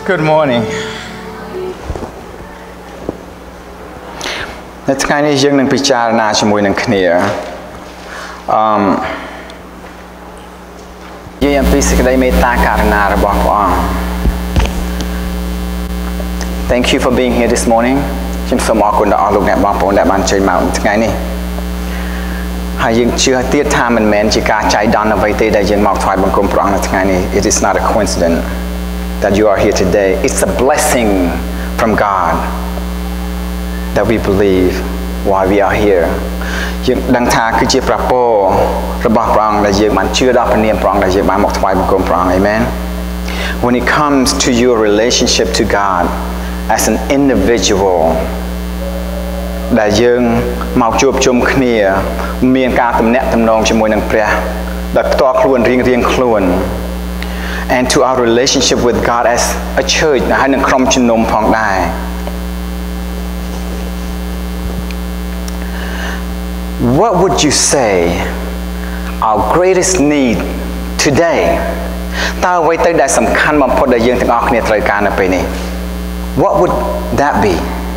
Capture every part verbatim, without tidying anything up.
Good morning. It's kind of young and picture national and clear. Um, you am basically made Thank you for being here this morning. Chúng tôi mongคุณđã lục nẹt bom bồn đã ban chơi mạo ngày này. Hay những chưa tiết tham mình men chỉ cả trái đòn ở vậy thì đại diện mạo thoại bằng công prong là ngày này. It is not a coincidence that you are here today. It's a blessing from God that we believe while we are here. Những đăng thà cứ chia prapoរបស់ព្រះអង្គដែលយើងបានជឿដល់ព្រះនាមព្រះអង្គដែលយើងបានមកថ្វាយបង្គំព្រះអង្គ Amen. When it comes to your relationship to God as an individual ដែលយើងមកជួបជុំគ្នាមានការទំនាក់ទំនងជាមួយនឹងព្រះដោយផ្ទាល់ខ្លួនរៀងៗខ្លួន and to our relationship with God as a church ហើយនឹងក្រុមជំនុំផងដែរ What would you say our greatest need today តើអ្វីទៅដែលសំខាន់បំផុតដែលយើងទាំងអស់គ្នាត្រូវការនៅពេលនេះ What would that be?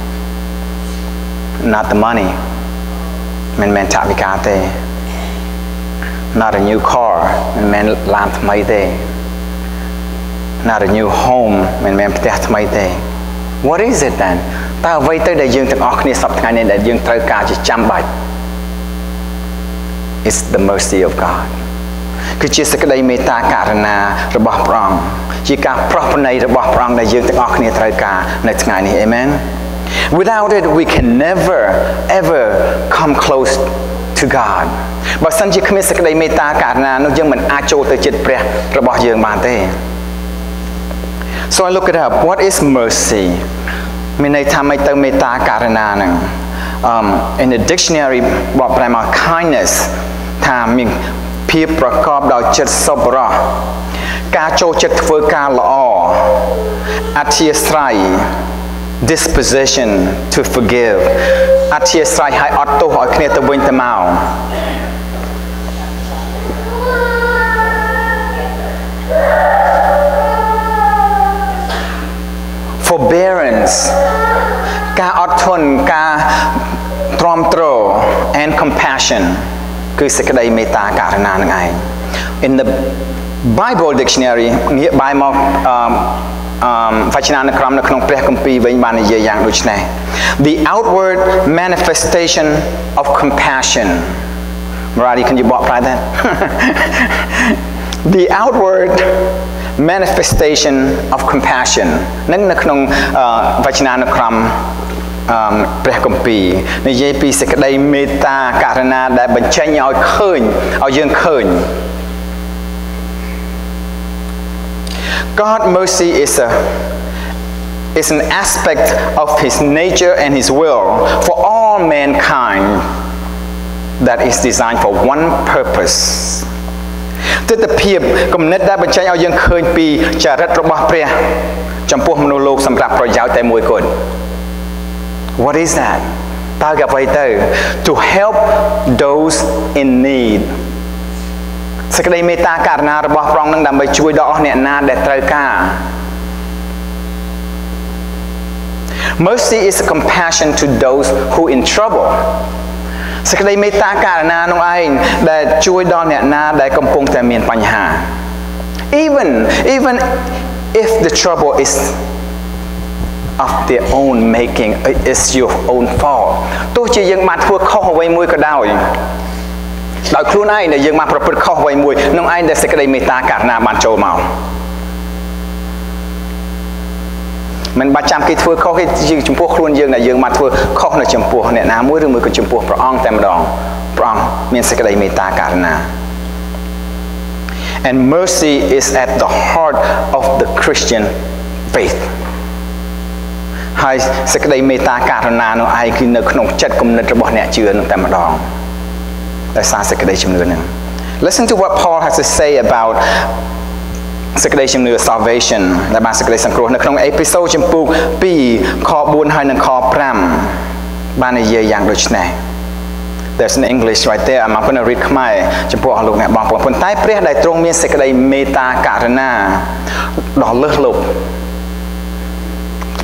Not the money. Men men tapikate. Not a new car. Men men lamp maite. Not a new home. Men men pteh maite. What is it then? Ta vay tới đại dươngទាំងអស់គ្នាសប្តាហ៍នេះដែលយើងត្រូវការជាចាំបាច់ It's the mercy of God. គឺជាសេចក្តីមេត្តាករុណារបស់ព្រះអង្គជាការប្រោសប្រណីរបស់ព្រះអង្គដែលយើងទាំងអស់គ្នាត្រូវការនៅថ្ងៃនេះ Amen. Without it we can never ever come close to God. បើសិនជាគ្មានសេចក្តីមេត្តាករុណានោះយើងមិនអាចចូលទៅជិតព្រះរបស់យើងបានទេ So I look it up. What is mercy? មានន័យថាម៉េចទៅមេត្តាករុណាហ្នឹង Um in the dictionary បកប្រែមក kindness ថាមានភាពប្រកបដោយចិត្តសប្បុរសការចូលចិត្តធ្វើការល្អអធ្យាស្រ័យ disposition to forgive អធ្យាស្រ័យឲ្យអត់ទោសឲ្យគ្នាទៅវិញទៅមក forbearance ការអត់ធន់ការទ្រាំទ្រ and compassion គឺសេចក្តីមេត្តាករុណានឹងឯង In the Bible dictionary ងាកបែរមកអឺអឺវចនានុក្រមនៅក្នុងព្រះគម្ពីរវិញបាននិយាយយ៉ាងដូចនេះ The outward manifestation of compassion Maradi can you បកប្រែ that The outward manifestation of compassion នឹងនៅក្នុងវចនានុក្រមព្រះគម្ពីរនិយាយពីសេចក្តីមេត្តាករុណាដែលបញ្ចេញឲ្យឃើញឲ្យយើងឃើញ God mercy is a is an aspect of his nature and his will for all mankind that is designed for one purpose ទិដ្ឋភាពគំនិតដែលបញ្ចេញឲ្យយើងឃើញពីចរិតរបស់ព្រះចំពោះមនុស្សលោកសម្រាប់ប្រយោជន៍តែមួយគត់ What is that? តើអ្វីទៅ To help those in need សេចក្តីមេត្តាករុណារបស់ព្រះអង្គនឹងដើម្បីជួយដល់អស់អ្នកណាដែលត្រូវការ Mercy is a compassion to those who in trouble សេចក្តីមេត្តាករុណានោះឯងដែលជួយដល់អ្នកណាដែលកំពុងតែមានបញ្ហា Even even if the trouble is of their own making is your own fault ទោះជាយើងបានធ្វើខុសអ្វីមួយក៏ដោយដោយខ្លួនឯងដែលយើងបានប្រព្រឹត្តខុសអ្វីមួយនោះឯងដែលសេចក្តីមេត្តាករុណាបានចូលមកមិនបាច់ចាំគេធ្វើខុសគេចំពោះខ្លួនយើងដែលយើងបានធ្វើខុសនៅចំពោះអ្នកណាមួយឬមួយក៏ចំពោះព្រះអង្គតែម្ដងព្រះអង្គមានសេចក្តីមេត្តាករុណា And mercy is at the heart of the Christian faith ហើយសេចក្តីមេត្តាករុណានោះឯងគឺនៅក្នុងចិត្តគំនិតរបស់អ្នកជឿនោះតែម្ដងដោយសារសេចក្តីជំនឿនឹង Listen to what Paul has to say about សេចក្តីជំនឿ salvation ដែលបានសេចក្តីសង្គ្រោះនៅក្នុងអេពីសូតចំពុក2ខ4ហើយនិងខ5បាននិយាយយ៉ាងដូចនេះ There's an English right there. I'm going to read ខ្មែរចំពោះអស់លោកអ្នកបងប្អូនប៉ុន្តែព្រះដែលទ្រង់មានសេចក្តីមេត្តាករុណាដ៏លើសលប់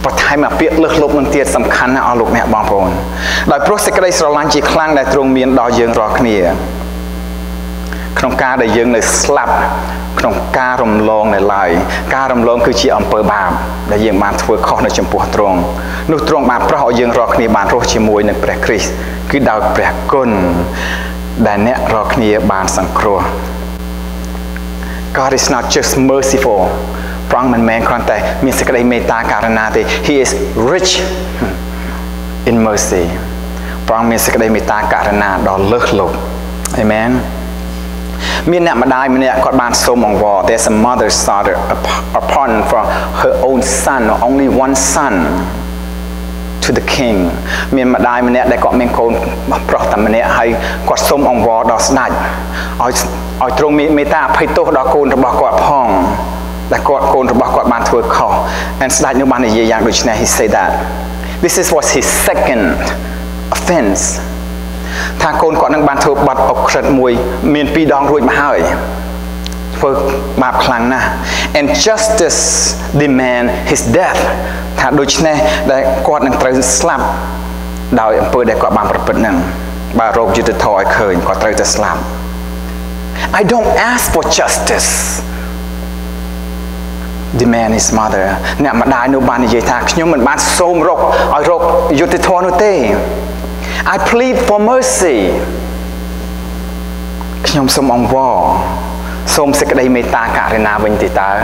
ប្រថែមអាពាក្យលើសលប់នឹងទៀតសំខាន់ណាស់អស់លោកអ្នកបងប្អូនដោយព្រោះសេចក្តីស្រឡាញ់ជាខ្លាំងដែលទ្រង់មានដល់យើងរាល់គ្នាក្នុងការដែលយើងនៅស្លាប់ក្នុងការរំលងនៅឡើយការរំលងគឺជាអំពើបាបដែលយើងបានធ្វើខុសនៅចំពោះទ្រង់នោះទ្រង់បានប្រោសឲ្យយើងរាល់គ្នាបានរស់ជាមួយនឹងព្រះគ្រីស្ទគឺដោយព្រះគុណដែលអ្នករាល់គ្នាបានសង្គ្រោះ God is not just merciful ព្រះអង្គមិនមែនគ្រាន់តែមានសេចក្តីមេត្តាករុណាទេ He is rich in mercy ព្រះអង្គមានសេចក្តីមេត្តាករុណាដ៏លើសលប់ Amen មានអ្នកម្ដាយម្នាក់គាត់បានសូមអង្វរ There's a mother started a pardon for her own son or only one son to the king មានម្ដាយម្នាក់ដែលគាត់មានកូនប្រុសតែម្នាក់ហើយគាត់សូមអង្វរដល់ស្ដេចឲ្យឲ្យទ្រង់មានមេត្តាអភ័យទោសដល់កូនរបស់គាត់ផងដែលគាត់កូនរបស់គាត់បានធ្វើខុស and ស្ដេចនោះបាននិយាយយ៉ាងដូចនេះ he said that this is was his second offense ថាកូនគាត់នឹងបានធ្វើបាត់អក្រិតមួយមានពីរដងរួចមកហើយធ្វើបាបខ្លាំងណាស់ and justice demand his death ថាដូច្នេះដែលគាត់នឹងត្រូវស្លាប់ដោយអំពើដែលគាត់បានប្រព្រឹត្តហ្នឹងបើរោគយុត្តិធម៌ឲ្យឃើញគាត់ត្រូវតែស្លាប់ I don't ask for justice demand his mother អ្នកម្ដាយនោះបាននិយាយថាខ្ញុំមិនបានសូមរកឲ្យរកយុត្តិធម៌នោះទេ I plead for mercy ខ្ញុំសូមអង្វរសូមសេចក្តីមេត្តាករុណាវិញទេតើ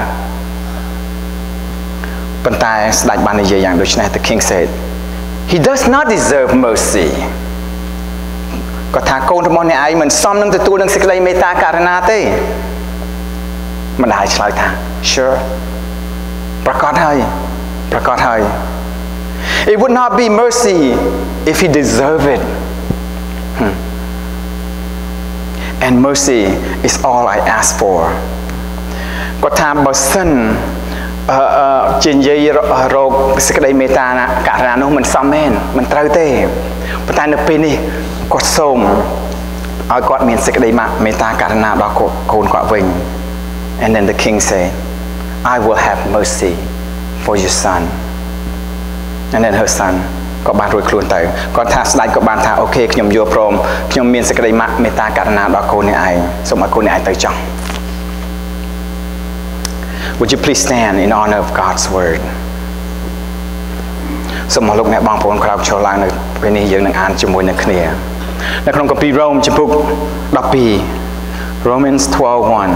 ប៉ុន្តែស្ដេចបាននិយាយយ៉ាងដូចនេះ The king said he does not deserve mercy គាត់ថាកូនរបស់អ្នកឯងមិនសមនឹងទទួលនឹងសេចក្តីមេត្តាករុណាទេម្ដាយឆ្លើយថា sure ប្រកាសហើយប្រកាសហើយ it would not be mercy if he deserved it hmm. and mercy is all I ask for គាត់ថាបើសិនអឺជានិយាយរោគសេចក្តីមេត្តាករុណានោះមិនសមមែនមិនត្រូវទេប៉ុន្តែនៅពេលនេះគាត់សូមឲ្យគាត់មានសេចក្តីមេត្តាករុណាដល់កូនគាត់វិញ and then the king said I will have mercy for your son and then her son ក៏បានរួចខ្លួនទៅគាត់ថាស្ដេចក៏បានថាអូខេខ្ញុំយល់ព្រមខ្ញុំមានសេចក្តីមេត្តាករុណាដល់កូនអ្នកឯងសូមឲ្យកូនអ្នកឯងទៅចោះ Would you please stand in honor of God's word សូមមកលោកអ្នកបងប្អូនក្រោកឈរឡើងនៅពេលនេះយើងនឹងអានជាមួយនឹងគ្នានៅក្នុងគម្ពីររ៉ូមចំពុកដប់ពីរ Romans twelve one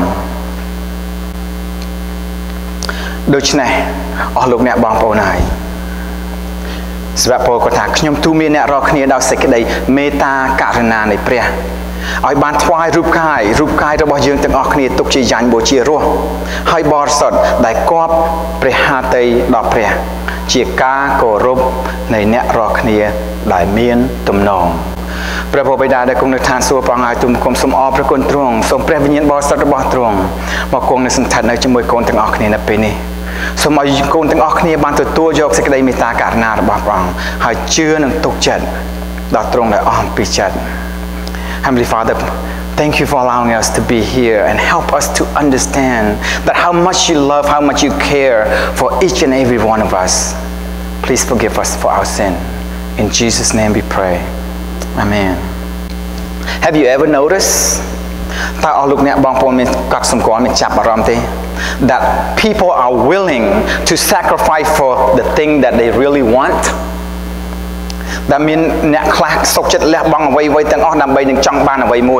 ដូច្នេះអស់លោកអ្នកបងប្អូនហើយស្វៈពលគាត់ថាខ្ញុំទូមានអ្នករាល់គ្នាដោយសេចក្តីមេត្តាករុណានៃព្រះឲ្យបានថ្វាយរូបកាយរូបកាយរបស់យើងទាំងអស់គ្នាទុកជាយ៉ាញ់បូជារស់ហើយបរិសុទ្ធដែលគប់ព្រះハតីដល់ព្រះជាការគោរពនៃអ្នករាល់គ្នាដែលមានទំនងព្រះបិតាដែលគង់នៅឋានសួគ៌ព្រះអង្គឲ្យទូលគុំសូមអរព្រគុណទ្រង់សូមព្រះវិញ្ញាណបរិសុទ្ធរបស់ទ្រង់មកគង់នៅសន្តិដ្ឋនៅជាមួយកូនទាំងអស់គ្នានៅពេលនេះសូមឲ្យកូនទាំងអស់គ្នាបានទទួលយកសេចក្តីមេត្តាករុណារបស់ព្រះអង្គហើយជឿនិងទុកចិត្តដល់ទ្រង់ដែលអស់អំពីចិត្ត Heavenly Father thank you for allowing us to be here and help us to understand that how much you love how much you care for each and every one of us please forgive us for our sin in Jesus name we pray amen have you ever noticed តើអស់លោកអ្នកបងប្អូនមានកត់សម្គាល់មានចាប់អារម្មណ៍ទេ that people are willing to sacrifice for the thing that they really want ដែលមានអ្នកខ្លះសុខចិត្តលះបង់អ្វីៗទាំងអស់ដើម្បីនឹងចង់បានអ្វីមួយ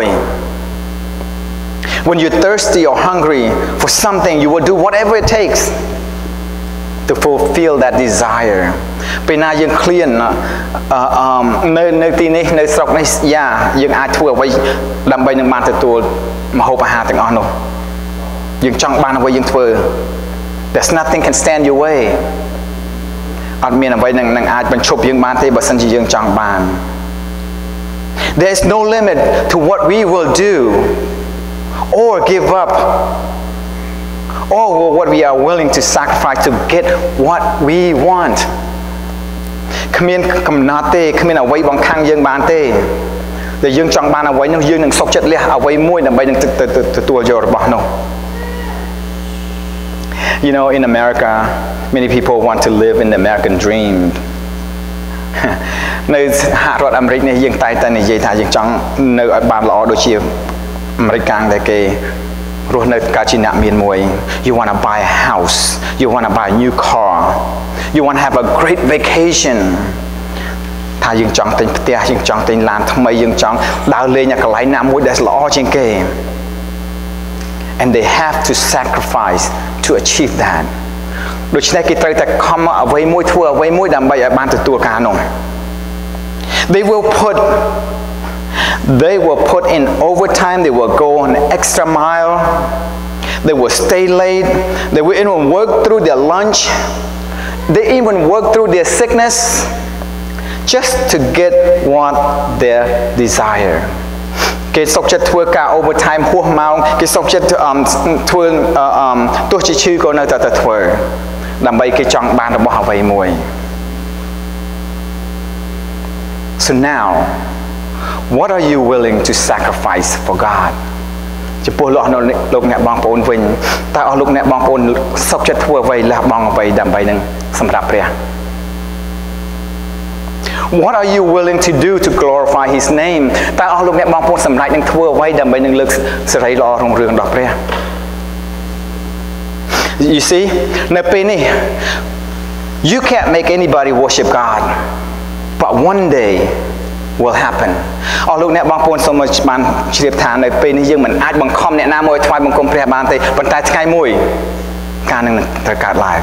when you're thirsty or hungry for something you will do whatever it takes to fulfill that desire ពេលណាយើងឃ្លានអឺនៅនៅទីនេះនៅស្រុកនេះយ៉ាយើងអាចធ្វើអ្វីដើម្បីនឹងបានទទួលម្ហូបអាហារទាំងអស់នោះយើងចង់បានអ្វីយើងធ្វើ there's nothing can stand your way អត់មានអ្វីនឹងនឹងអាចបញ្ឈប់យើងបានទេបើសិនជាយើងចង់បាន there is no limit to what we will do or give up or what we are willing to sacrifice to get what we want គ្មានកំណត់ទេគ្មានអ្វីបង្ខាំងយើងបានទេដែលយើងចង់បានអ្វីនោះយើងនឹងសុខចិត្តលះអ្វីមួយដើម្បីនឹងទទួលយករបស់នោះ You know, in America, many people want to live in the American dream. នៅសហរដ្ឋអាមេរិកនេះយើងតែតែនិយាយថាយើងចង់នៅឲ្យបានល្អដូចជាអាមេរិកកាំងដែលគេរស់នៅកាលជាអ្នកមានមួយ You want to buy a house, you want to buy a new car, you want to have a great vacation. ថាយើងចង់ទិញផ្ទះយើងចង់ទិញឡានថ្មីយើងចង់ដើរលេងនៅកន្លែងណាមួយដែលល្អជាងគេ And they have to sacrifice to achieve that. ដូច្នេះគេត្រូវតែខំអ្វីមួយធ្វើអ្វីមួយដើម្បីឲ្យបានទទួលការនោះ They will put they will put in overtime, they will go an extra mile, they will stay late, they will even work through their lunch, they even work through their sickness just to get what they desire. គេសុខចិត្តធ្វើការ overtime ហួសម៉ោងគេសុខចិត្តធ្វើទោះជាឈឺក៏នៅតែធ្វើដើម្បីគេចង់បានរបស់អ្វីមួយ So now what are you willing to sacrifice for God ចំពោះលោកលោកអ្នកបងប្អូនវិញតើអស់លោកអ្នកបងប្អូនសុខចិត្តធ្វើអ្វីលះបង់អ្វីដើម្បីនឹងសម្រាប់ព្រះ What are you willing to do to glorify His name តើអស់លោកអ្នកបងប្អូនសម្រេចនឹងធ្វើអ្វីដើម្បីនឹងលើកសិរីល្អរុងរឿងដល់ព្រះ You see នៅពេលនេះ You can't make anybody worship God but one day will happen អស់លោកអ្នកបងប្អូនសូមមកបានជ្រាបថានៅពេលនេះយើងមិនអាចបង្ខំអ្នកណាមួយថ្វាយបង្គំព្រះបានទេប៉ុន្តែថ្ងៃមួយការនឹងត្រូវកើតឡើង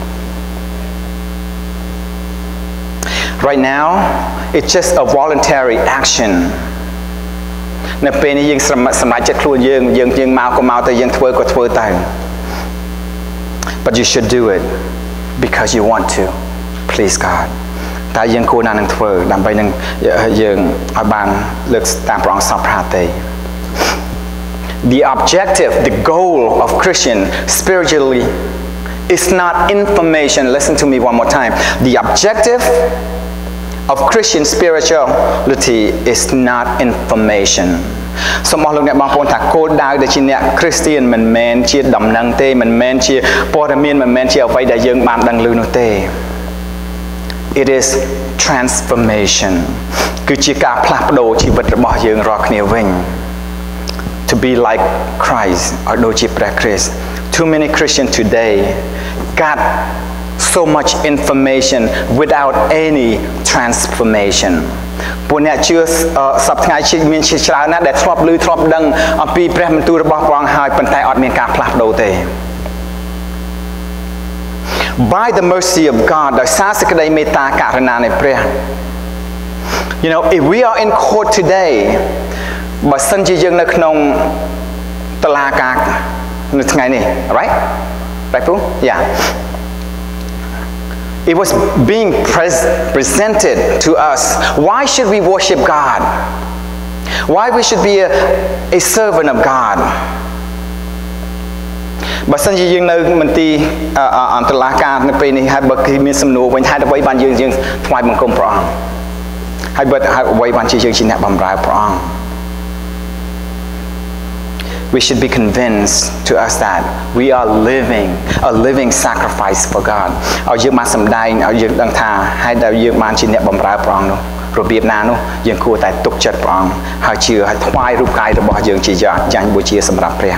Right now it's just a voluntary action នៅពេលនេះយើងសម្រេចចិត្តខ្លួនយើងយើងយើងមកក៏មកទៅយើងធ្វើក៏ធ្វើទៅ But you should do it because you want to please God តែយើងគួរណាស់នឹងធ្វើដើម្បីនឹងយើងឲ្យបានលើកតាមព្រះអង្គសពប្រហាទេ The objective, the goal of Christian spiritually is not information. Listen to me one more time. The objective of Christian spirituality is not information. សូមអស់លោកអ្នកបងប្អូនថាគោលដៅដែលជាអ្នកគ្រីស្ទានមិនមែនជាដំណឹងទេមិនមែនជាព័ត៌មានមិនមែនជាអ្វីដែលយើងបានដឹងឮនោះទេ It is transformation គឺជាការផ្លាស់ប្ដូរជីវិតរបស់យើងរាល់គ្នាវិញ To be like Christ ឲ្យដូចជាព្រះគ្រីស្ទ Too many Christians today got so much information without any transformation ពួកអ្នកជឿសប្តាហ៍ថ្ងៃជាមានជាច្រើនណាស់ដែលធ្លាប់ឮធ្លាប់ដឹងអំពីព្រះបន្ទូលរបស់ព្រះអង្គហើយប៉ុន្តែអត់មានការផ្លាស់ប្ដូរទេ By the mercy of God ដោយសារសេចក្តីមេត្តាករុណានៃព្រះ You know if we are in court today បើសិនជាយើងនៅក្នុងតុលាការនៅថ្ងៃនេះ right right Pooh yeah It was being pres presented to us. Why should we worship God? Why we should be a, a servant of God? បើសិនជាយើងនៅមន្ទីរអន្តរការនៅពេលនេះហើយបើគេមានសំណួរវិញហេតុអ្វីបានយើងយើងថ្វាយបង្គំព្រះអង្គហើយបើហេតុអ្វីបានជាយើងជាអ្នកបម្រើព្រះអង្គ We should be convinced to us that we are living a living sacrifice for God ឲ្យយើងបានសម្ដែងឲ្យយើងដឹងថាហើយដែលយើងបានជាអ្នកបម្រើព្រះអង្គនោះរបៀបណានោះយើងគួរតែទុកចិត្តព្រះអង្គហើយជឿឲ្យថ្វាយរូបកាយរបស់យើងជាយ៉ាញ់បូជាសម្រាប់ព្រះ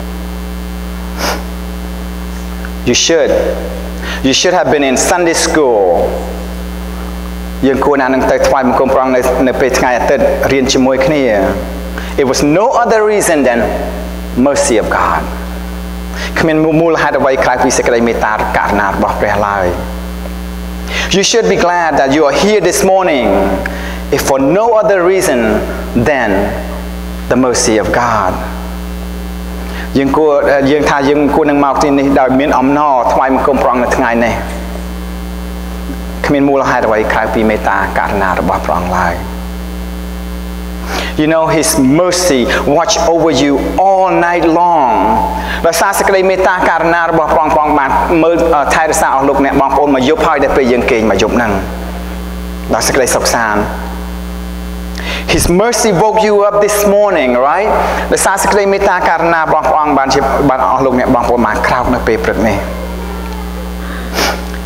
You should you should have been in Sunday school យើងគួរណាស់នឹងទៅថ្វាយបង្គំព្រះអង្គនៅនៅពេលថ្ងៃអាទិត្យរៀនជាមួយគ្នា It was no other reason than mercy of God គ្មានមូលហេតុអ្វីក្រៅពីសេចក្តីមេត្តាករុណារបស់ព្រះឡើយ You should be glad that you are here this morning if for no other reason than the mercy of God យើងគួរយើងថាយើងគួរនឹងមកទីនេះដោយមានអំណរថ្វាយបង្គំព្រះអង្គនៅថ្ងៃនេះគ្មានមូលហេតុអ្វីក្រៅពីមេត្តាករុណារបស់ព្រះអង្គឡើយ You know His mercy watch over you all night long ដោយសារសេចក្តីមេត្តាករុណារបស់ព្រះអង្គបានមើលថែរក្សាអស់លោកអ្នកបងប្អូនមកយប់ហើយដល់ពេលយើងគេងមកយប់ហ្នឹងដោយសេចក្តីសុខសាន្ត His mercy woke you up this morning right ដោយសារសេចក្តីមេត្តាករុណារបស់ព្រះអង្គបានជាបានអស់លោកអ្នកបងប្អូនបានក្រោកនៅពេលព្រឹកនេះ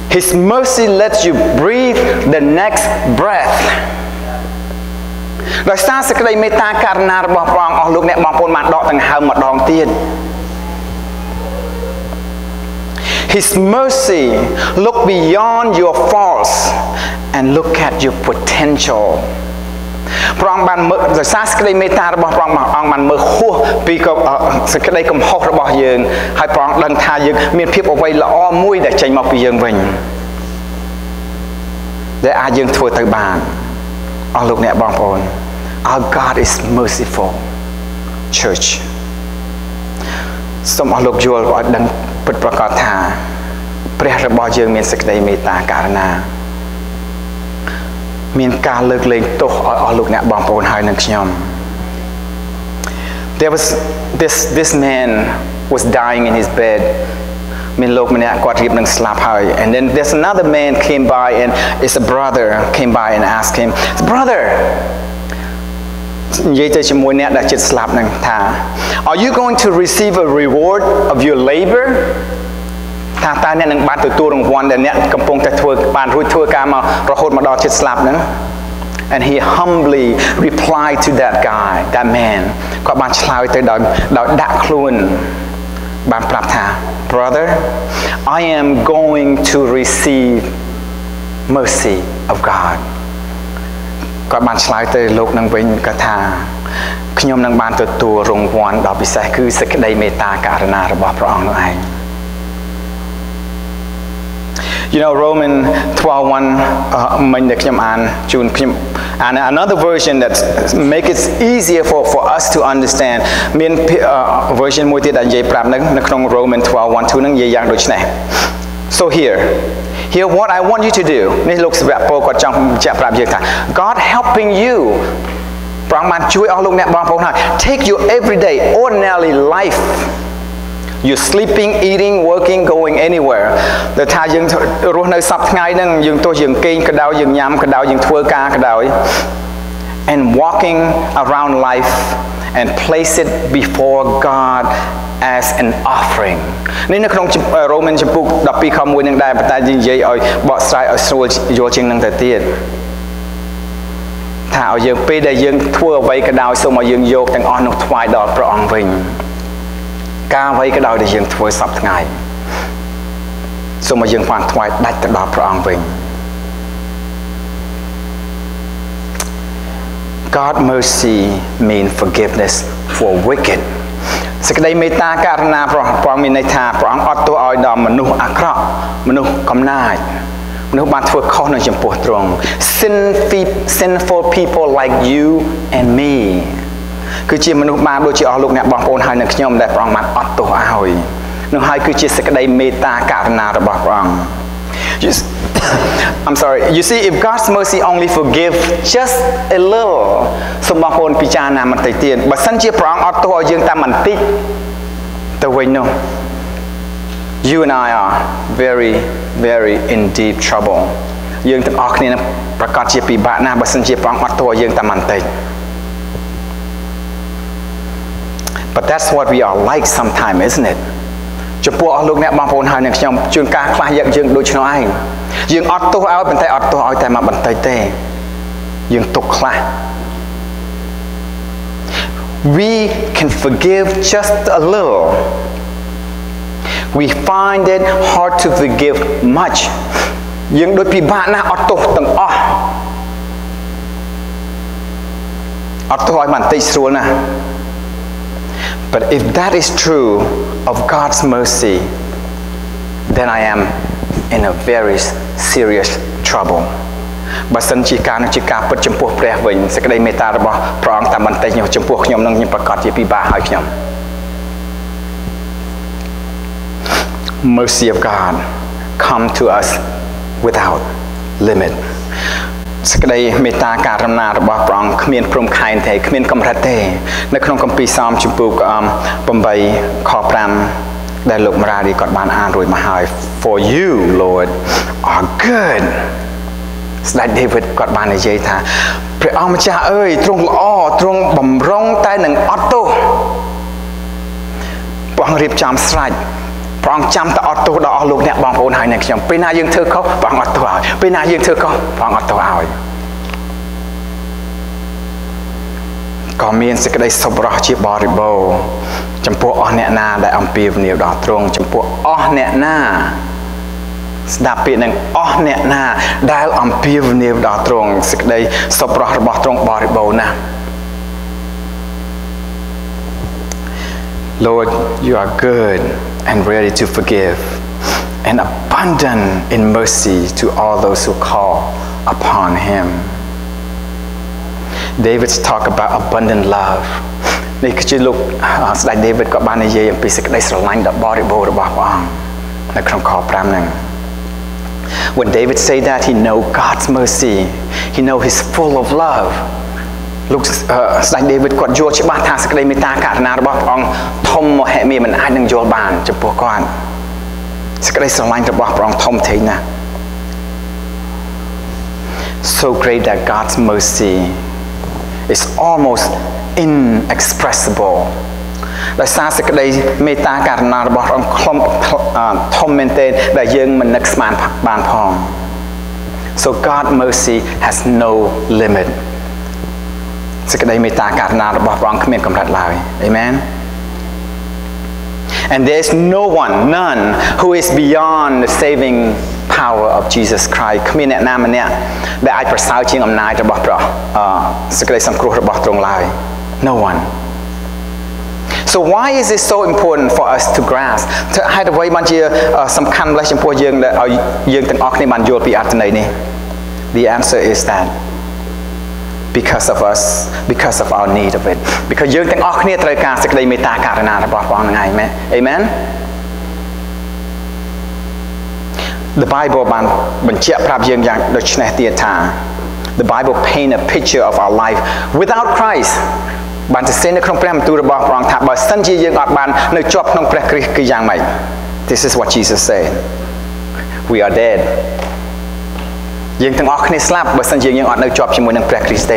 His mercy lets you breathe the next breath ដោយសារសេចក្តីមេត្តាករុណារបស់ព្រះអង្គអស់លោកអ្នកបងប្អូនបានដកដង្ហើមម្ដងទៀត His mercy look beyond your faults and look at your potential ព្រះអង្គបានមើលដោយសារសេចក្តីមេត្តារបស់ព្រះអង្គបានមើលហួសពីសេចក្តីកំហុសរបស់យើងហើយព្រះអង្គដឹងថាយើងមានភាពអ្វីល្អមួយដែលចេញមកពីយើងវិញដែលអាចយើងធ្វើទៅបានអស់លោកអ្នកបងប្អូន Our God is merciful church សូមអស់លោកយល់ឲ្យដឹងពិតប្រាកដថាព្រះរបស់យើងមានសេចក្តីមេត្តាករុណាមានការលើកលែងទោសឲ្យអស់លោកអ្នកបងប្អូនហើយនឹងខ្ញុំ There was this this man was dying in his bed មានលោកម្នាក់គាត់រៀបនឹងស្លាប់ហើយ and then there's another man came by and it's a brother came by and asked him brother និយាយទៅជាមួយអ្នកដែលជិតស្លាប់នឹងថា Are you going to receive a reward of your labor ថាតើអ្នកនឹងបានទទួលរង្វាន់ដែលអ្នកកំពុងតែធ្វើបានរួចធ្វើការមករហូតមកដល់ជិតស្លាប់ហ្នឹង and he humbly replied to that guy that man គាត់បានឆ្លើយទៅដោយដោយដាក់ខ្លួនបានប្រាប់ថា brother I am going to receive mercy of God គាត់បានឆ្លើយទៅលោកនឹងវិញគាត់ថាខ្ញុំនឹងបានទទួលរង្វាន់ដ៏ពិសេសគឺសេចក្តីមេត្តាករុណារបស់ព្រះអង្គនោះឯង You know Roman twelve one មិញដែលខ្ញុំអានជូនខ្ញុំ and another version that make it easier for for us to understand មាន version មួយទៀតដែលនិយាយប្រាប់នៅក្នុង Roman twelve one two នឹងនិយាយយ៉ាងដូចនេះ So here here what I want you to do នេះលោកសាវកពលគាត់ចង់បញ្ជាក់ប្រាប់យើងថា God helping you ព្រះអង្គបានជួយអស់លោកអ្នកបងប្អូនហើយ take your everyday ordinary life You're sleeping, eating, working, going anywhere ដែលថាយើងរស់នៅសប្តាហ៍ថ្ងៃហ្នឹងយើងទោះយើងគេងក៏ដោយយើងញ៉ាំក៏ដោយយើងធ្វើការក៏ដោយ and walking around life and place it before God as an offering នេះនៅក្នុង Roman ចំពុកtwelveខoneនឹងដែរប៉ុន្តែនិយាយឲ្យបកស្រាយឲ្យស្រួលយល់ជាងនឹងទៅទៀតថាឲ្យយើងពេលដែលយើងធ្វើអ្វីក៏ដោយសូមឲ្យយើងយកទាំងអស់នោះថ្វាយដល់ព្រះអង្គវិញការអ្វីក៏ដោយដែលយើងធ្វើសពថ្ងៃសូមឲ្យយើងបានថ្វាយដាច់ទៅដល់ព្រះអង្គវិញ God mercy mean forgiveness for wicked សេចក្តីមេត្តាករុណាព្រះអង្គមានន័យថាព្រះអង្គអត់ទោសឲ្យដល់មនុស្សអាក្រក់មនុស្សកំណាចមនុស្សបានធ្វើខុសនៅចំពោះទ្រង់ sinful people like you and me គឺជាមនុស្សបាបដូចជាអស់លោកអ្នកបងប្អូនហើយនឹងខ្ញុំដែលព្រះអង្គបានអត់ទោសឲ្យនោះហើយគឺជាសេចក្តីមេត្តាករុណារបស់ព្រះអង្គ I'm sorry you see if God's mercy only forgive just a little សូមបងប្អូនពិចារណាបន្តិចទៀតបើសិនជាព្រះអង្គអត់ទោសឲ្យយើងតែបន្តិចទៅវិញនោះ You and I are very very in deep trouble យើងទាំងអស់គ្នានឹងប្រកាសជាពិបាកណាស់បើសិនជាព្រះអង្គអត់ទោសឲ្យយើងតែបន្តិចBut that's what we are like sometimes, isn't it? ចំពោះអស់លោកអ្នកបងប្អូនហើយនឹងខ្ញុំជួនកាលខ្លះយើងយើងដូចនោះឯងយើងអត់ទោសឲ្យប៉ុន្តែអត់ទោសឲ្យតែមកបន្តិចទេយើងទុកខ្លះ We can forgive just a little. We find it hard to forgive much. យើងដូចពិបាកណាស់អត់ទោសទាំងអស់អត់ទោសឲ្យបន្តិចស្រួលណាស់But if that is true of God's mercy, then I am in a very serious trouble. បើសិនជាការនឹងជាការពិតចំពោះព្រះវិញសេចក្តីមេត្តារបស់ព្រះអង្គតាមបន្តិចចំពោះខ្ញុំនឹងខ្ញុំប្រកាសជាពិបាកហើយខ្ញុំ Mercy of God come to us without limit. សេចក្តីមេត្តាករុណារបស់ព្រះអង្គគ្មានព្រំខែងទេគ្មានកម្រិតទេនៅក្នុងគម្ពីរសាមជំពូកeightខfiveដែលលោកម្រារីគាត់បានអានរួចមកហើយ For you Lord are good ស្ដេចដេវីតគាត់បាននិយាយថាព្រះអង្គម្ចាស់អើយទ្រង់ល្អទ្រង់បំរុងតែនឹងអត់ទោសព្រះអង្គរៀបចំស្រេចព្រះអង្គចាំតែអត់ទោសដល់អស់លោកអ្នកបងប្អូនហើយអ្នកខ្ញុំពេលណាយើងធ្វើខុសព្រះអង្គអត់ទោសឲ្យពេលណាយើងធ្វើខុសព្រះអង្គអត់ទោសឲ្យក៏មានសេចក្តីសប្បុរសជាបរិបូរណ៍ចំពោះអស់អ្នកណាដែលអំពាវនាវដល់ទ្រង់ចំពោះអស់អ្នកណាស្ដាប់ពាក្យនឹងអស់អ្នកណាដែលអំពាវនាវដល់ទ្រង់សេចក្តីសប្បុរសរបស់ទ្រង់បរិបូរណ៍ណាស់ Lord, you are good and ready to forgive and abundant in mercy to all those who call upon him. David talk about abundant love. នេះគឺជាលោកស្ដេច David ក៏បាននិយាយអំពីសេចក្តីស្រឡាញ់ដ៏បរិបូរណ៍របស់ព្រះអង្គនៅក្នុងខfiveហ្នឹង When David say that he know God's mercy, he know he's full of love. លោកស្ដេច David គាត់យល់ច្បាស់ថាសេចក្តីមេត្តាករុណារបស់ព្រះអង្គធំមហិមាមិនអាចនឹងយល់បានចំពោះគាត់សេចក្តីស្រឡាញ់របស់ព្រះអង្គធំធេងណាស់ So great that God's mercy is almost inexpressible ដោយសារសេចក្តីមេត្តាករុណារបស់ព្រះអង្គធំធំមែនទែនដែលយើងមិននឹកស្មានបានផង So God's mercy has no limit សេចក្តីមេត្តាករុណារបស់ព្រះអង្គគ្មានកម្រិតឡើយ Amen And there is no one none who is beyond the saving power of Jesus Christ គ្មានអ្នកណាម្នាក់ដែលអាចប្រសើរជាងអំណាចរបស់ព្រះសេចក្តីសង្គ្រោះរបស់ទ្រង់ឡើយ No one So why is it so important for us to grasp ហើយអ្វីបានជាសំខាន់ម្ល៉េះចំពោះយើងដែលឲ្យយើងទាំងអស់គ្នាបានយល់ពីអត្ថន័យនេះ The answer is that because of us because of our need of it because យើងទាំងអស់គ្នាត្រូវការសេចក្តីមេត្តាករុណារបស់ព្រះអង្គហ្នឹងឯង Amen The Bible បានបញ្ជាក់ប្រាប់យើងយ៉ាងដូចនេះទៀតថា The Bible paint a picture of our life without Christ បានសរសេរនៅក្នុងព្រះបន្ទូលរបស់ព្រះអង្គថាបើសិនជាយើងអត់បាននៅជាប់ក្នុងព្រះគ្រីស្ទគឺយ៉ាងម៉េច This is what Jesus said We are dead យើងទាំងអស់គ្នាស្លាប់បើសិនជាយើងអត់នៅជាប់ជាមួយនឹងព្រះគ្រីស្ទទេ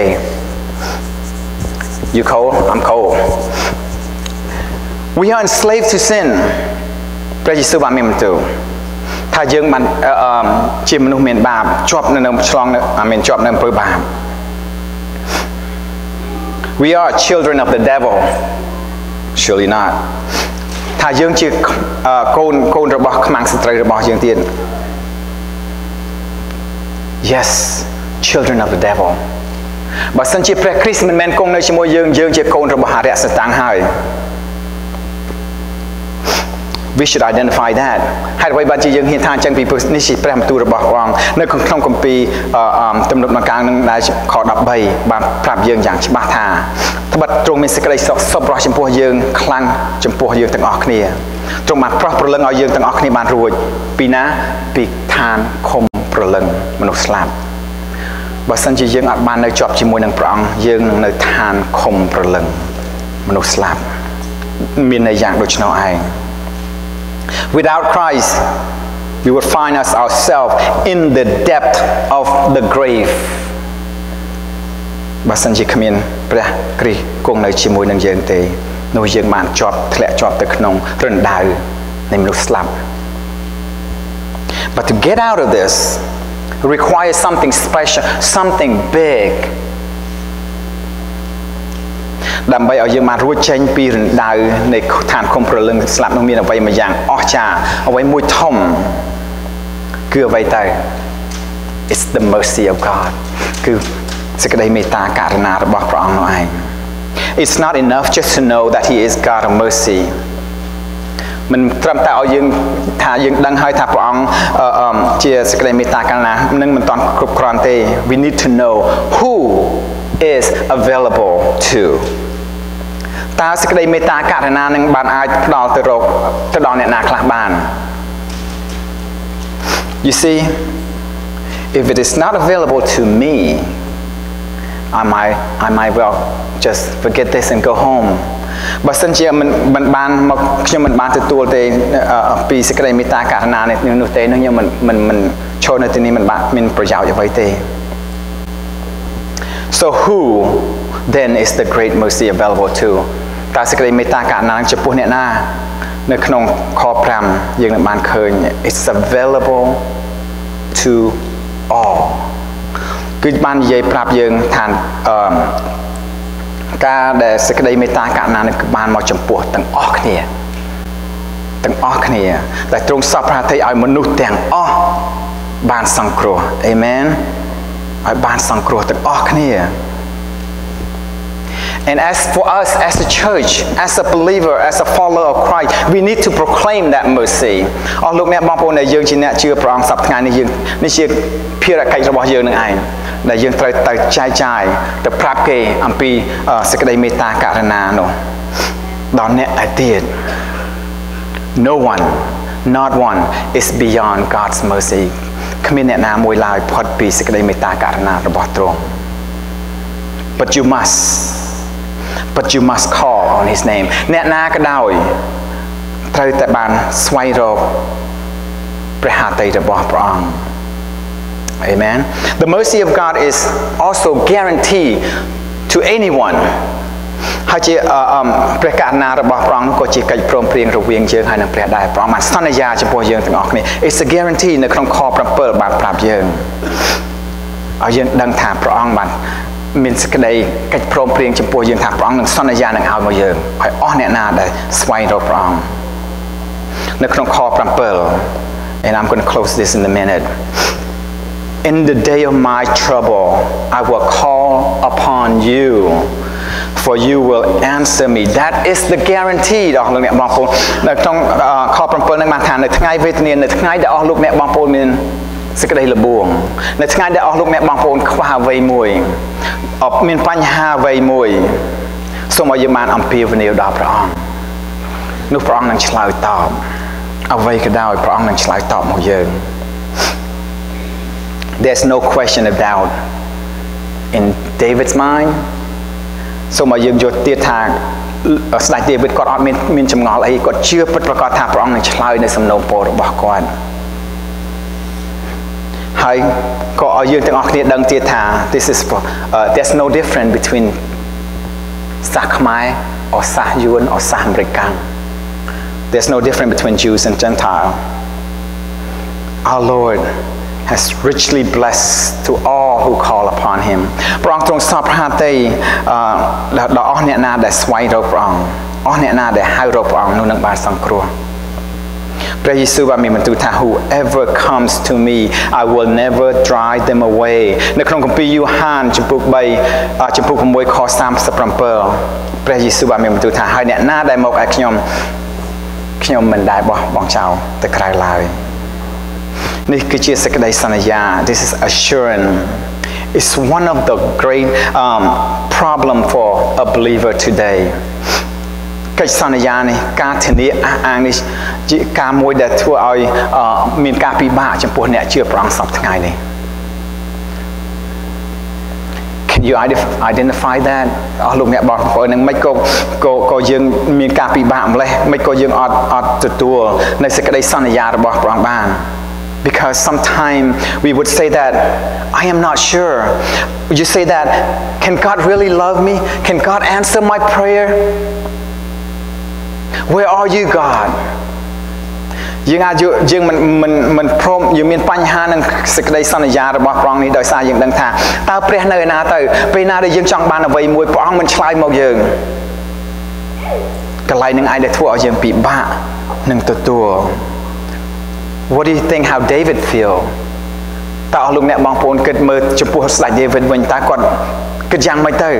You cold I'm cold We are enslaved to sin ព្រះយេស៊ូវបានមានបន្ទូលថាយើងបានជាមនុស្សមានបាបជាប់នៅនឹងឆ្លងអាមានជាប់នៅអំពើបាប We are children of the devil surely not ថាយើងជាកូនកូនរបស់ខ្មាំងសត្រូវរបស់យើងទៀត Yes children of the devil បើសិនជាព្រះគ្រីស្ទមិនមែនគង់នៅជាមួយយើងយើងជាកូនរបស់អរិយសតាំងហើយ We should identify that ហើយអ្វីបានជាយើងហ៊ានថាអញ្ចឹងពីនេះជាព្រះបន្ទូលរបស់ព្រះអង្គនៅក្នុងគម្ពីរទំនុកដំណើរការនឹងដែលខ13បានប្រាប់យើងយ៉ាងច្បាស់ថាត្បិតទ្រង់មានសេចក្តីសុខសប្បុរសចំពោះយើងខ្លាំងចំពោះយើងទាំងអស់គ្នាទ្រង់បានប្រោះព្រលឹងឲ្យយើងទាំងអស់គ្នាបានរួចពីណាពីឋានឃុំព្រលឹងមនុស្សស្លាប់បើសិនជាយើងអត់បាននៅជាប់ជាមួយនឹងព្រះអង្គយើងនឹងនៅឋានឃុំព្រលឹងមនុស្សស្លាប់មានន័យយ៉ាងដូចនោះឯងWithout Christ, we would find us ourselves in the depth of the grave. បើសិនជាគ្មានព្រះគ្រីស្ទគង់នៅជាមួយនឹងយើងទេនោះយើងបានជាប់ធ្លាក់ជាប់ទៅក្នុងរណ្ដៅនៃមនុស្សស្លាប់ But to get out of this requires something special, something big. ដើម្បីឲ្យយើងបានរួចចេញពីរណ្ដៅនៃឋានឃុំព្រលឹងស្លាប់នោះមានអ្វីមួយយ៉ាងអស្ចារ្យអ្វីមួយធំគឺអ្វីទៅ It's the mercy of God គឺសេចក្តីមេត្តាករុណារបស់ព្រះអង្គនោះឯង It's not enough just to know that he is God of mercy មិនត្រឹមតែឲ្យយើងថាយើងដឹងហើយថាព្រះអង្គជាសេចក្តីមេត្តាករុណានឹងមិនតាន់គ្រប់គ្រាន់ទេ We need to know who is available to តើសេចក្តីមេត្តាករុណានឹងបានអាចផ្ដល់ទៅរកទៅដល់អ្នកណាខ្លះបាន You see if it is not available to me I might I might well just forget this and go home បើសិនជាមិនមិនបានមកខ្ញុំមិនបានទទួលទេពីសេចក្តីមេត្តាករុណានេះនោះទេនោះខ្ញុំមិនមិនមិនចូលនៅទីនេះមិនបានមានប្រយោជន៍អ្វីទេ So who then is the great mercy available to តើសេចក្តីមេត្តាករុណាចំពោះអ្នកណានៅក្នុងខ5យើងនឹងបានឃើញ it's available to all គឺបាននិយាយប្រាប់យើងថាអឺការដែលសេចក្តីមេត្តាករុណានឹងបានមកចំពោះទាំងអស់គ្នាទាំងអស់គ្នាតែទ្រង់សពប្រតិឲ្យមនុស្សទាំងអស់បានសង្គ្រោះអាមែនឲ្យបានសង្គ្រោះទាំងអស់គ្នា And as for us as a church as a believer as a follower of Christ we need to proclaim that mercy អស់លោកអ្នកបងប្អូនដែលយើងជាអ្នកជឿព្រះអង្គសប្តាហ៍ថ្ងៃនេះយើងនេះជាភារកិច្ចរបស់យើងនឹងឯងដែលយើងត្រូវទៅចែកចាយទៅប្រាប់គេអំពីសេចក្តីមេត្តាករុណានោះដល់អ្នកឯទៀត No one not one is beyond God's mercy គ្មានអ្នកណាមួយឡើយផុតពីសេចក្តីមេត្តាករុណារបស់ទ្រង់ But you must but you must call on his name អ្នកណាក៏ដោយត្រូវតែបានស្វែងរកព្រះហត្ថីរបស់ព្រះអង្គ Amen The mercy of God is also guaranteed to anyone ហើយជាព្រះករុណារបស់ព្រះអង្គក៏ជាកិច្ចព្រមព្រៀងរវាងយើងហើយនឹងព្រះដែរព្រះអង្គបានសន្យាចំពោះយើងទាំងអស់គ្នា It's a guarantee នៅក្នុងខ7បានប្រាប់យើងឲ្យយើងដឹងថាព្រះអង្គបានមានសេចក្តីកិច្ចព្រមព្រៀងចំពោះយើងថាព្រះអង្គនឹងសន្យានឹងឲ្យមកយើងហើយអស់អ្នកណាដែលស្វែងរកព្រះអង្គនៅក្នុងខ7 And I'm going to close this in a minute In the day of my trouble I will call upon you for you will answer me that is the guarantee ដល់លោកអ្នកបងប្អូននៅក្នុងខ7នឹងបានថានៅថ្ងៃវេទនានៅថ្ងៃដែលអស់លោកអ្នកបងប្អូនមានសេចក្តីលបួងនៅថ្ងៃដែលអស់លោកអ្នកបងប្អូនខ្វះអ្វីមួយមានបញ្ហាអ្វីមួយសូមឲ្យយើងបានអំពាវនាវដល់ព្រះអង្គនោះព្រះអង្គនឹងឆ្លើយតបអ្វីក៏ដោយព្រះអង្គនឹងឆ្លើយតបមកយើង There's no question of doubt in David's mind សូមឲ្យយើងយល់ទៀតថាស្ដេច David គាត់អត់មានមានចម្ងល់អីគាត់ជឿពិតប្រាកដថាព្រះអង្គនឹងឆ្លើយនៅសំណូមពររបស់គាត់ហើយក៏ឲ្យយើងទាំងអស់គ្នាដឹងទៀតថា this is for, uh, there's no difference between សាសខ្មែរ or សាសយួន or សាសអាមេរិកាំង there's no difference between Jews and Gentile our Lord has richly blessed to all who call upon him ព្រះអង្គទ្រង់សពហាតីដល់អស់អ្នកណាដែលស្វែងរកព្រះអង្គអស់អ្នកណាដែលហៅរកព្រះអង្គនោះនឹងបានសង្គ្រោះព្រះយេស៊ូវបានមានបន្ទូលថា Whoever comes to me I will never drive them away នៅក្នុងគម្ពីរយូហានចំពុក3ចំពុក6ខ37ព្រះយេស៊ូវបានមានបន្ទូលថាហើយអ្នកណាដែលមកឲ្យខ្ញុំខ្ញុំមិនដែលបោះបង់ចោលទៅក្រៅឡើយនេះគឺជាសេចក្តីសន្យា This is assurance It's one of the great um, problem for a believer today កិច្ចសន្យានេះការធានាអះអាងនេះជាការមួយដែលធ្វើឲ្យមានការពិបាកចំពោះអ្នកជឿព្រះអង្គសពថ្ងៃនេះ Can you identify that អស់លោកអ្នកបងប្អូននឹងមិនក៏ក៏ក៏យើងមានការពិបាកម្លេះមិនក៏យើងអត់អត់ទទួលនៅសេចក្តីសន្យារបស់ព្រះអង្គបាន Because sometimes we would say that I am not sure. You say that can God really love me? Can God answer my prayer? Where are you God យើងអាចយើងមិនមិនមិនព្រមយើងមានបញ្ហានឹងសេចក្តីសន្យារបស់ព្រះអង្គនេះដោយសារយើងដឹងថាតើព្រះនៅឯណាទៅពេលណាដែលយើងចង់បានអ្វីមួយព្រះអង្គមិនឆ្លើយមកយើងកន្លែងនឹងឯងដែលធ្វើឲ្យយើងពិបាកនឹងទទួល What do you think how David feel តើអស់លោកអ្នកបងប្អូនគិតមើលចំពោះស្ដេច David វិញតើគាត់គិតយ៉ាងម៉េចទៅ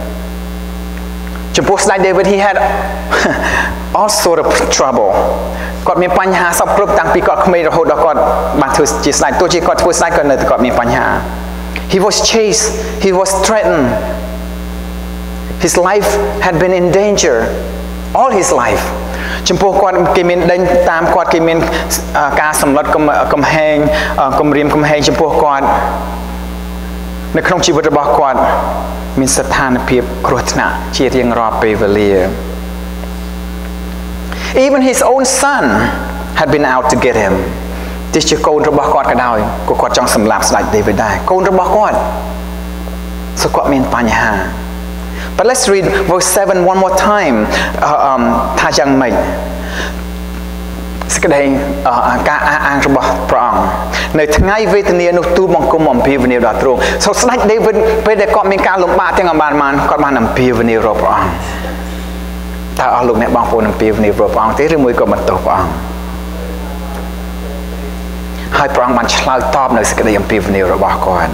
ចំពោះស្ដេច David he had all sort of trouble គាត់មានបញ្ហាសពគ្រប់តាំងពីគាត់ក្មេងរហូតដល់គាត់បានធ្វើជាស្ដេចទោះជាគាត់ធ្វើស្ដេចក៏នៅតែគាត់មានបញ្ហា He was chased he was threatened his life had been in danger all his life ចំពោះគាត់គេមានដេញតាមគាត់គេមានការសម្លុតកំហែងគំរាមកំហែងចំពោះគាត់នៅក្នុងជីវិតរបស់គាត់មានស្ថានភាពគ្រោះថ្នាក់ជារៀងរាល់ពេលវេលា Even his own son had been out to get him ទោះជាកូនរបស់គាត់ក៏ដោយក៏គាត់ចង់សម្លាប់ស្ដេច David ដែរកូនរបស់គាត់សូគាត់មានបញ្ហា But let's read verse seven one more time ថាយ៉ាងម៉េចសេចក្តីការអះអាងរបស់ព្រះអង្គនៅថ្ងៃវេទនានោះទូលបង្គំអំពាវនាវដល់ទ្រង់សូមស្ដេចដេវីតពេលដែលគាត់មានការលំបាកទាំងអំបានបានគាត់បានអំពាវនាវរកព្រះអង្គតើអស់លោកអ្នកបងប្អូនអំពាវនាវរកព្រះអង្គទេឬមួយក៏បន្ទោសព្រះអង្គហើយព្រះអង្គបានឆ្លើយតបនៅសេចក្តីអំពាវនាវរបស់គាត់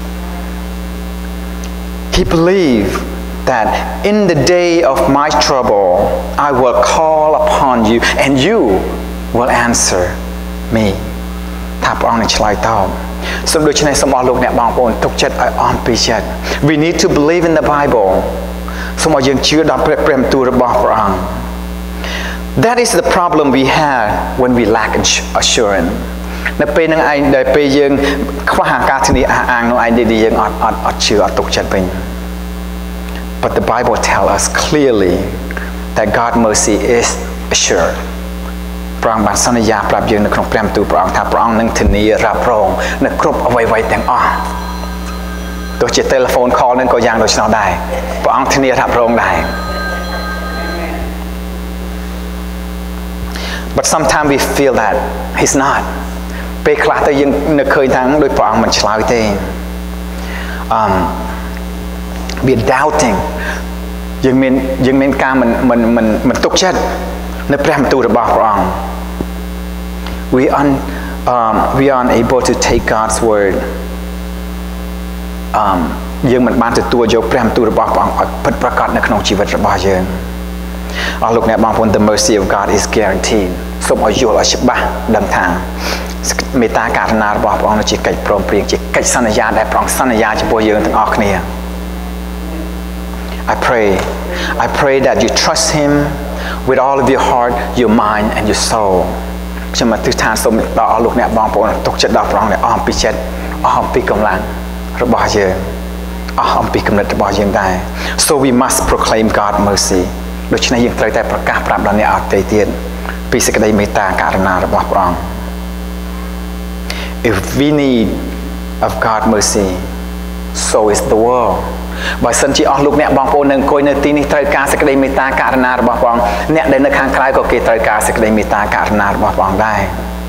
He believed that in the day of my trouble I will call upon you and you will answer me ថាព្រះអង្គនឹងឆ្លើយតបសូមដូច្នេះសូមអស់លោកអ្នកបងប្អូនទុកចិត្តឲ្យអស់ពីចិត្ត We need to believe in the Bible សូមឲ្យយើងជឿដល់ព្រះបន្ទូលរបស់ព្រះអង្គ That is the problem we have when we lack assurance នៅពេលហ្នឹងឯងដែលពេលយើងខ្វះការធានាអះអាងនោះឯងដែលយើងអត់អត់អត់ជឿអត់ទុកចិត្តវិញ But the Bible tells us clearly that God's mercy is assured ព្រះអង្គបានសន្យាប្រាប់យើងនៅក្នុងព្រះបន្ទូលព្រះអង្គថាព្រះអង្គនឹងធានារ៉ាប់រងនៅគ្រប់អ្វីៗទាំងអស់ទោះជា telephone call នឹងក៏យ៉ាងដូចនោះដែរព្រះអង្គធានារ៉ាប់រងដែរ But sometimes we feel that he's not ពេលខ្លះទៅយើងនឹកឃើញថាដោយព្រះអង្គមិនឆ្លើយទេ um we doubting យើងមានយើងមានការមិនមិនមិនមិនទុកចិត្តនៅព្រះបន្ទូលរបស់ព្រះអង្គ we un um we are unable to take God's word um យើងមិនបានទទួលយកព្រះបន្ទូលរបស់ព្រះអង្គឲ្យពិតប្រាកដនៅក្នុងជីវិតរបស់យើងអស់លោកអ្នកបងប្អូន the mercy of God is guaranteed សូមឲ្យយល់ឲ្យច្បាស់ដឹងថាមេត្តាករុណារបស់ព្រះអង្គជាកិច្ចព្រមព្រៀងជាកិច្ចសន្យាដែលព្រះអង្គសន្យាចំពោះយើងទាំងអស់គ្នា I pray I pray that you trust him with all of your heart your mind and your soul ខ្ញុំអធិដ្ឋានសូមដល់អស់លោកអ្នកបងប្អូនទុកចិត្តដល់ព្រះអង្គដែលអស់អំពីចិត្តអស់អំពីកម្លាំងរបស់យើងអស់អំពីគំនិតរបស់យើងដែរ So we must proclaim God's mercy ដូច្នេះយើងត្រូវតែប្រកាសប្រាប់ដល់អ្នកអត់ទេទៀតពីសេចក្តីមេត្តាករុណារបស់ព្រះអង្គ If we need of God's mercy so is the world បើសិនជាអស់លោកអ្នកបងប្អូននៅអង្គុយនៅទីនេះត្រូវការសេចក្តីមេត្តាករុណារបស់ព្រះអង្គអ្នកដែលនៅខាងក្រៅក៏គេត្រូវការសេចក្តីមេត្តាករុណារបស់ព្រះអង្គដែរ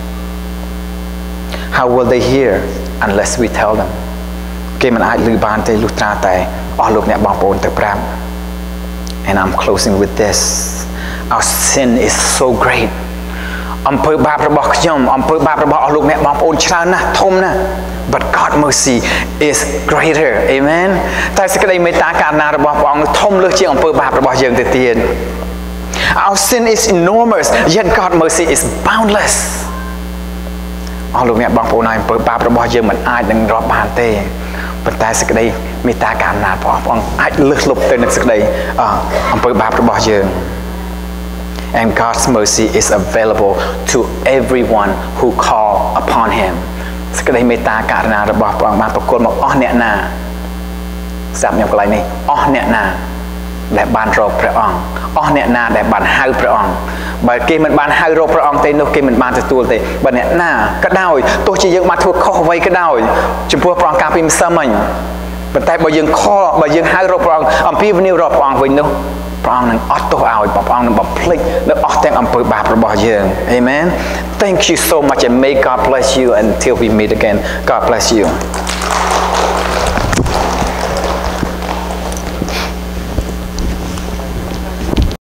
How will they hear unless we tell them គេមិនអាចឮបានទេលុះត្រាតែអស់លោកអ្នកបងប្អូនទៅប្រាប់ And I'm closing with this Our sin is so great អំពើបាបរបស់ខ្ញុំអំពើបាបរបស់អស់លោកអ្នកបងប្អូនច្រើនណាស់ធំណាស់ But God's mercy is greater Amen តែសេចក្តីមេត្តាករុណារបស់ព្រះអង្គធំលើសជាងអំពើបាបរបស់យើងទៅទៀត Our sin is enormous yet God's mercy is boundless អស់លោកអ្នកបងប្អូនហើយអំពើបាបរបស់យើងមិនអាចនឹងរាប់បានទេប៉ុន្តែសេចក្តីមេត្តាករុណារបស់ព្រះអង្គអាចលើសលប់ទៅនឹងសេចក្តីអំពើបាបរបស់យើង And God's mercy is available to everyone who call upon him សេចក្តីមេត្តាករុណារបស់ព្រះអង្គបានប្រគល់មកអស់អ្នកណាស្ដាប់ខ្ញុំកន្លែងនេះអស់អ្នកណាដែលបានរកព្រះអង្គអស់អ្នកណាដែលបានហៅព្រះអង្គបើគេមិនបានហៅរកព្រះអង្គទេនោះគេមិនបានទទួលទេបើអ្នកណាក៏ដោយទោះជាយើងបានធ្វើខុសអ្វីក៏ដោយចំពោះព្រះអង្គកាលពីម្សិលមិញប៉ុន្តែបើយើងខលបើយើងហៅរកព្រះអង្គអំពាវនាវរកព្រះអង្គវិញនោះព្រះអង្គនឹងអត់ទោសឲ្យព្រះអង្គនឹងបំភ្លេចនៅអស់ទាំងអំពើបាបរបស់យើង Amen Thank you so much and may God bless you until we meet again God bless you